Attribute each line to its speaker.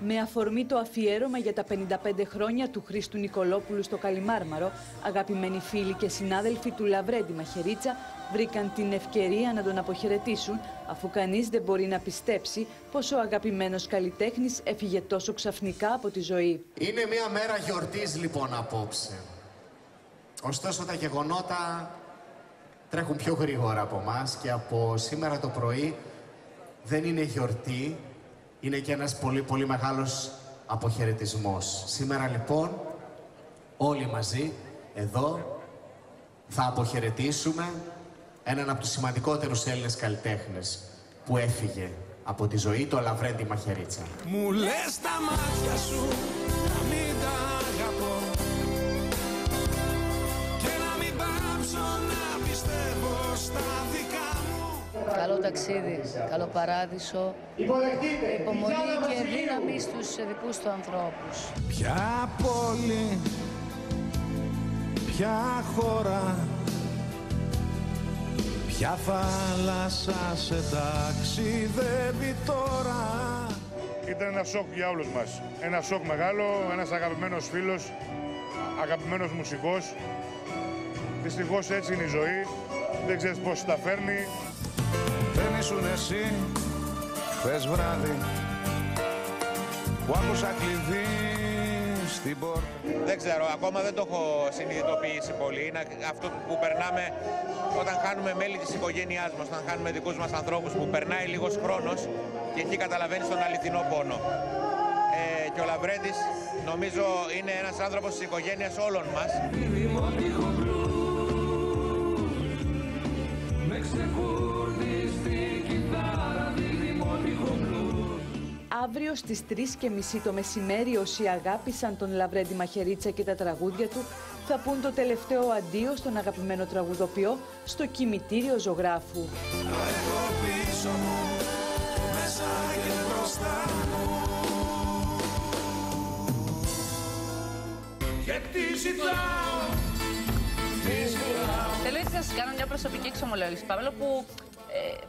Speaker 1: Με αφορμή το αφιέρωμα για τα 55 χρόνια του Χρήστου Νικολόπουλου στο Καλιμάρμαρο, αγαπημένοι φίλοι και συνάδελφοι του Λαβρέντη Μαχαιρίτσα βρήκαν την ευκαιρία να τον αποχαιρετήσουν, αφού κανείς δεν μπορεί να πιστέψει πως ο αγαπημένος καλλιτέχνης έφυγε τόσο ξαφνικά από τη ζωή.
Speaker 2: Είναι μια μέρα γιορτής λοιπόν απόψε. Ωστόσο τα γεγονότα τρέχουν πιο γρήγορα από μας και από σήμερα το πρωί δεν είναι γιορτή, είναι και ένας πολύ μεγάλος αποχαιρετισμός. Σήμερα λοιπόν όλοι μαζί εδώ θα αποχαιρετήσουμε έναν από τους σημαντικότερους Έλληνες καλλιτέχνες που έφυγε από τη ζωή, το Λαβρέντη Μαχαιρίτσα.
Speaker 3: Μου λες τα μάτια σου να μην τα αγαπώ και να μην πάψω να πιστεύω στα δικά μου.
Speaker 4: Καλό ταξίδι, καλό παράδεισο, υπομονή και δύναμη στους δικούς του ανθρώπους.
Speaker 3: Ποια πόλη, ποια χώρα, ποια θάλασσα σε ταξιδεύει τώρα.
Speaker 5: Ήταν ένα σοκ για όλους μας. Ένα σοκ μεγάλο, ένας αγαπημένος φίλος, αγαπημένος μουσικός. Δυστυχώς έτσι είναι η ζωή, δεν ξέρεις πώς τα φέρνει.
Speaker 3: Δεν ήσουν εσύ, χθες βράδυ, που άκουσα κλειδί στην πόρτα.
Speaker 6: Δεν ξέρω, ακόμα δεν το έχω συνειδητοποιήσει πολύ. Είναι αυτό που περνάμε όταν χάνουμε μέλη της οικογένειάς μας, όταν χάνουμε δικούς μας ανθρώπους, που περνάει λίγος χρόνος και εκεί καταλαβαίνεις τον αληθινό πόνο. Και ο Λαβρέντης νομίζω είναι ένας άνθρωπος της οικογένειας όλων μας.
Speaker 1: Αύριο στις 3:30 το μεσημέρι, όσοι αγάπησαν τον Λαβρέντη Μαχαιρίτσα και τα τραγούδια του, θα πούν το τελευταίο αντίο στον αγαπημένο τραγουδοποιό στο κημητήριο ζωγράφου.
Speaker 4: Θέλω έτσι να σας κάνω μια προσωπική εξομολόγηση, παρόλο που